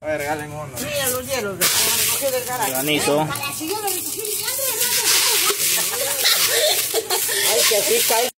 A ver, regalen uno. Mira los hielos, los recogí del garaje. Granizo. Ay, que así cae.